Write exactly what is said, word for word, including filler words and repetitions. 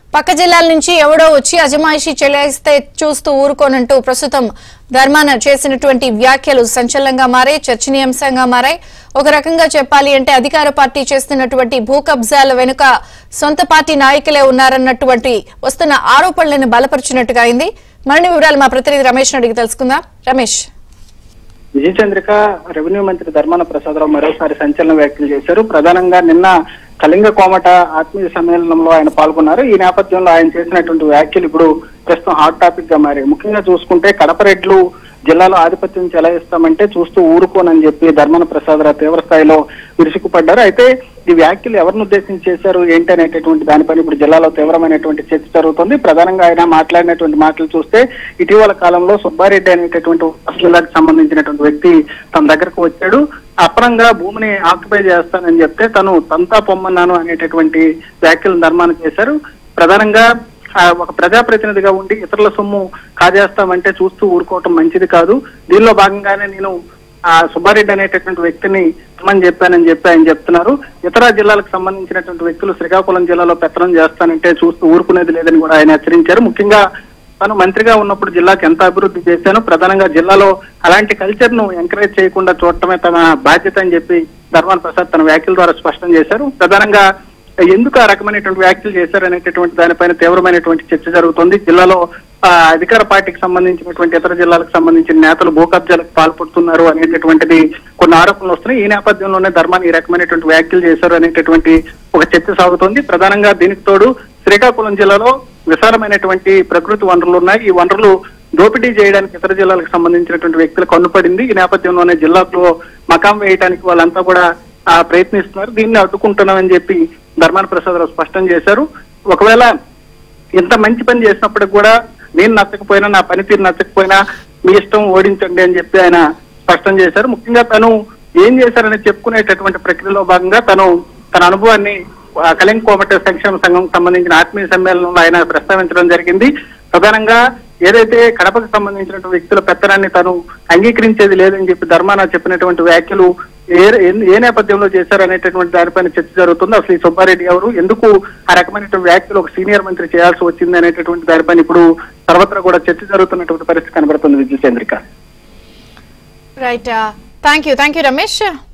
పక్క జిల్లాల నుంచి ఎవడో వచ్చి అజమాయిషీ చెల్లిస్తే చూస్తూ ఊరుకోనంటూ ప్రస్తుతం ధర్మాన చేసినటువంటి వ్యాఖ్యలు సంచలనంగా మారాయి, చర్చనీయాంశంగా మారాయి. ఒక రకంగా చెప్పాలి అంటే అధికార పార్టీ చేస్తున్నటువంటి భూ కబ్జాల వెనుక సొంత పార్టీ నాయకులే ఉన్నారన్నటువంటి వస్తున్న ఆరోపణలను బలపరిచినట్టుగా అయింది. మరిన్ని వివరాలు మా ప్రతినిధి రమేష్ అడిగి తెలుసుకుందాం. రమేష్, విజయచంద్రిక రెవెన్యూ మంత్రి ధర్మాన ప్రసాదరావు మరోసారి సంచలన వ్యాఖ్యలు చేశారు. ప్రధానంగా నిన్న కళింగ కోమట ఆత్మీయ సమ్మేళనంలో ఆయన పాల్గొన్నారు. ఈ నేపథ్యంలో ఆయన చేసినటువంటి వ్యాఖ్యలు ఇప్పుడు ప్రస్తుతం హాట్ టాపిక్ గా మారాయి. ముఖ్యంగా చూసుకుంటే కడప రెడ్లు జిల్లాలో ఆధిపత్యం చెలాయిస్తామంటే చూస్తూ ఊరుకోనని చెప్పి ధర్మాన ప్రసాదరావు తీవ్ర స్థాయిలో విరుచుకుపడ్డారు. అయితే ఈ వ్యాఖ్యలు ఎవరిని ఉద్దేశించి చేశారు ఏంటి అనేటటువంటి దానిపైన ఇప్పుడు జిల్లాలో తీవ్రమైనటువంటి చర్చ జరుగుతుంది. ప్రధానంగా ఆయన మాట్లాడినటువంటి మాటలు చూస్తే ఇటీవల కాలంలో సుబ్బారెడ్డి అనేటటువంటి జిల్లాకు సంబంధించినటువంటి వ్యక్తి తన దగ్గరకు వచ్చాడు. అపరంగా భూమిని ఆక్యుపై చేస్తానని చెప్తే తను తంతా పొమ్మన్నాను అనేటటువంటి వ్యాఖ్యలను ధర్మాన చేశారు. ప్రధానంగా ఒక ప్రజాప్రతినిధిగా ఉండి ఇతరుల సొమ్ము కాజేస్తామంటే చూస్తూ ఊరుకోవటం మంచిది కాదు. దీనిలో భాగంగానే నేను ఆ సుబ్బారెడ్డి అనేటటువంటి వ్యక్తిని ఇమ్మని చెప్పానని చెప్పి ఆయన చెప్తున్నారు. ఇతర జిల్లాలకు సంబంధించినటువంటి వ్యక్తులు శ్రీకాకుళం జిల్లాలో పెత్తనం చేస్తానంటే చూస్తూ ఊరుకునేది లేదని కూడా ఆయన హెచ్చరించారు. ముఖ్యంగా తాను మంత్రిగా ఉన్నప్పుడు జిల్లాకు ఎంత అభివృద్ధి చేశాను, ప్రధానంగా జిల్లాలో అలాంటి కల్చర్ ను ఎంకరేజ్ చేయకుండా చూడటమే తన బాధ్యత అని చెప్పి ధర్మాన ప్రసాద్ తన వ్యాఖ్యల ద్వారా స్పష్టం చేశారు. ప్రధానంగా ఎందుకు ఆ రకమైనటువంటి వ్యాఖ్యలు చేశారు అనేటటువంటి దానిపైన తీవ్రమైనటువంటి చర్చ జరుగుతుంది. జిల్లాలో అధికార పార్టీకి సంబంధించినటువంటి ఇతర జిల్లాలకు సంబంధించిన నేతలు భూ కబ్జాలకు పాల్పడుతున్నారు అనేటటువంటిది కొన్ని ఆరోపణలు వస్తున్నాయి. ఈ నేపథ్యంలోనే ధర్మాన్ని ఈ రకమైనటువంటి వ్యాఖ్యలు చేశారు అనేటటువంటి ఒక చర్చ సాగుతోంది. ప్రధానంగా దీనికి తోడు శ్రీకాకుళం జిల్లాలో విశాలమైనటువంటి ప్రకృతి వనరులు ఉన్నాయి. ఈ వనరులు దోపిడీ చేయడానికి ఇతర జిల్లాలకు సంబంధించినటువంటి వ్యక్తులకు కన్నుపడింది. ఈ నేపథ్యంలోనే జిల్లాలో మకాం వేయడానికి వాళ్ళంతా కూడా ప్రయత్నిస్తున్నారు. దీన్ని అడ్డుకుంటున్నామని చెప్పి ధర్మాన ప్రసాదరావు స్పష్టం చేశారు. ఒకవేళ ఇంత మంచి పని చేసినప్పటికి కూడా నేను నచ్చకపోయినా, నా పనితీరు నచ్చకపోయినా మీ ఇష్టం ఓడించండి అని చెప్పి ఆయన స్పష్టం చేశారు. ముఖ్యంగా తను ఏం చేశారని చెప్పుకునేటటువంటి ప్రక్రియలో భాగంగా తను తన అనుభవాన్ని కళింగ కోమట సంక్షేమ సంఘం సంబంధించిన ఆత్మీయ సమ్మేళనంలో ఆయన ప్రస్తావించడం జరిగింది. ప్రధానంగా ఏదైతే కడపకు సంబంధించినటువంటి వ్యక్తుల పెత్తనాన్ని తను అంగీకరించేది లేదని చెప్పి ధర్మాన చెప్పినటువంటి వ్యాఖ్యలు ఏ ఏ నేపథ్యంలో చేశారు అనేటటువంటి దానిపైన చర్చ జరుగుతుంది. అసలు ఈ సుబ్బారెడ్డి ఎవరు, ఎందుకు ఆ రకమైనటువంటి వ్యాఖ్యలు ఒక సీనియర్ మంత్రి చేయాల్సి వచ్చింది అనేటటువంటి దానిపైన ఇప్పుడు సర్వత్రా కూడా చర్చ జరుగుతున్నటువంటి పరిస్థితి కనబడుతుంది. Vijayachandrika. Right, thank you thank you Ramesh.